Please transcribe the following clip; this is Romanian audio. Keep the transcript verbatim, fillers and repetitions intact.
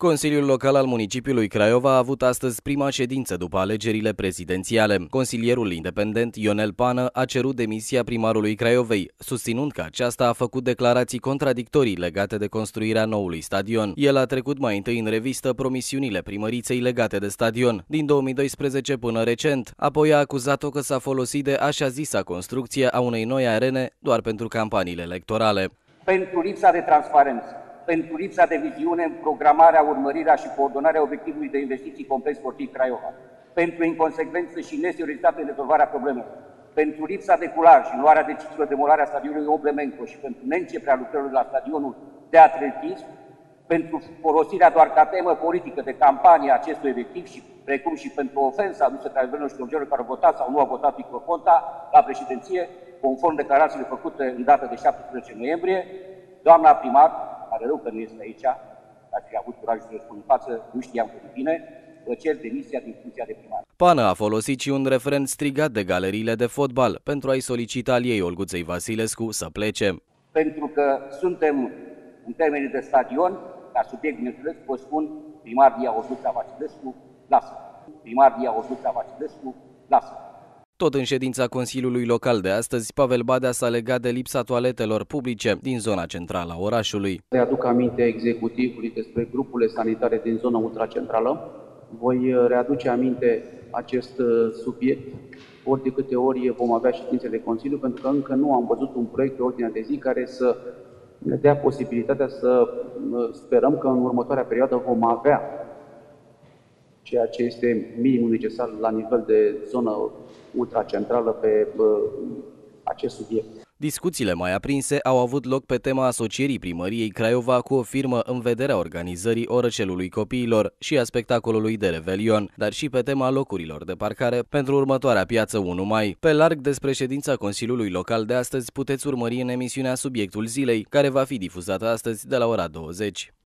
Consiliul Local al municipiului Craiova a avut astăzi prima ședință după alegerile prezidențiale. Consilierul independent Ionel Pană a cerut demisia primarului Craiovei, susținând că aceasta a făcut declarații contradictorii legate de construirea noului stadion. El a trecut mai întâi în revistă promisiunile primăriței legate de stadion, din două mii doisprezece până recent. Apoi a acuzat-o că s-a folosit de așa zisa construcție a unei noi arene doar pentru campaniile electorale. Pentru lipsa de transparență, pentru lipsa de viziune în programarea, urmărirea și coordonarea obiectivului de investiții complex sportiv Craiova, pentru inconsecvență și neseriozitatea în rezolvarea problemelor, pentru lipsa de curaj în luarea deciziilor de demolarea stadionului Oblemenco și pentru neînceperea lucrărilor la stadionul de atletism, pentru folosirea doar ca temă politică de campanie a acestui obiectiv și precum și pentru ofensa adusă traverilor și domnilor care au votat sau nu au votat Victor Ponta la președinție, conform declarațiilor făcute în data de șaptesprezece noiembrie, doamna primar, pare rău că nu este aici, ar fi avut curajul să răspund în față, nu știam cât de bine, vă cer demisia din funcția de primar. Pană a folosit și un referent strigat de galeriile de fotbal pentru a-i solicita al ei Olguței Vasilescu să plece. Pentru că suntem în termenii de stadion, ca subiect, bineînțeles, vă spun, primar Dia Olguța Vasilescu, lasă. Primar Dia Olguța Vasilescu, lasă. Tot în ședința Consiliului Local de astăzi, Pavel Badea s-a legat de lipsa toaletelor publice din zona centrală a orașului. Readuc aminte executivului despre grupurile sanitare din zona ultracentrală. Voi readuce aminte acest subiect ori de câte ori vom avea ședințe de Consiliu, pentru că încă nu am văzut un proiect pe ordinea de zi care să ne dea posibilitatea să sperăm că în următoarea perioadă vom avea ceea ce este minimul necesar la nivel de zonă ultracentrală pe acest subiect. Discuțiile mai aprinse au avut loc pe tema asocierii primăriei Craiova cu o firmă în vederea organizării orăcelului copiilor și a spectacolului de revelion, dar și pe tema locurilor de parcare pentru următoarea piață unu mai. Pe larg despre ședința Consiliului Local de astăzi puteți urmări în emisiunea Subiectul Zilei, care va fi difuzată astăzi de la ora douăzeci.